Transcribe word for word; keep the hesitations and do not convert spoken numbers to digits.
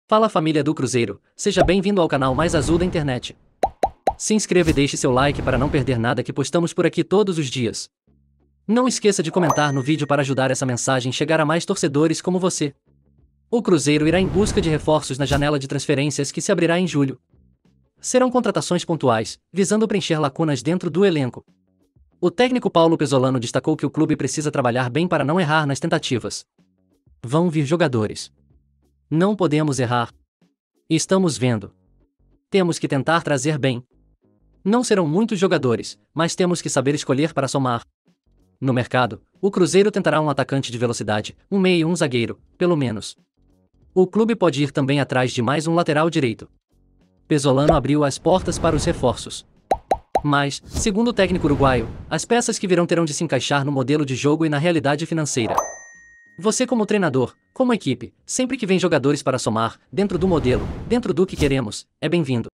Fala família do Cruzeiro, seja bem-vindo ao canal mais azul da internet. Se inscreva e deixe seu like para não perder nada que postamos por aqui todos os dias. Não esqueça de comentar no vídeo para ajudar essa mensagem chegar a mais torcedores como você. O Cruzeiro irá em busca de reforços na janela de transferências que se abrirá em julho. Serão contratações pontuais, visando preencher lacunas dentro do elenco. O técnico Paulo Pezzolano destacou que o clube precisa trabalhar bem para não errar nas tentativas. Vão vir jogadores. Não podemos errar. Estamos vendo. Temos que tentar trazer bem. Não serão muitos jogadores, mas temos que saber escolher para somar. No mercado, o Cruzeiro tentará um atacante de velocidade, um meia e um zagueiro, pelo menos. O clube pode ir também atrás de mais um lateral direito. Pezzolano abriu as portas para os reforços. Mas, segundo o técnico uruguaio, as peças que virão terão de se encaixar no modelo de jogo e na realidade financeira. Você como treinador, como equipe, sempre que vem jogadores para somar, dentro do modelo, dentro do que queremos, é bem-vindo.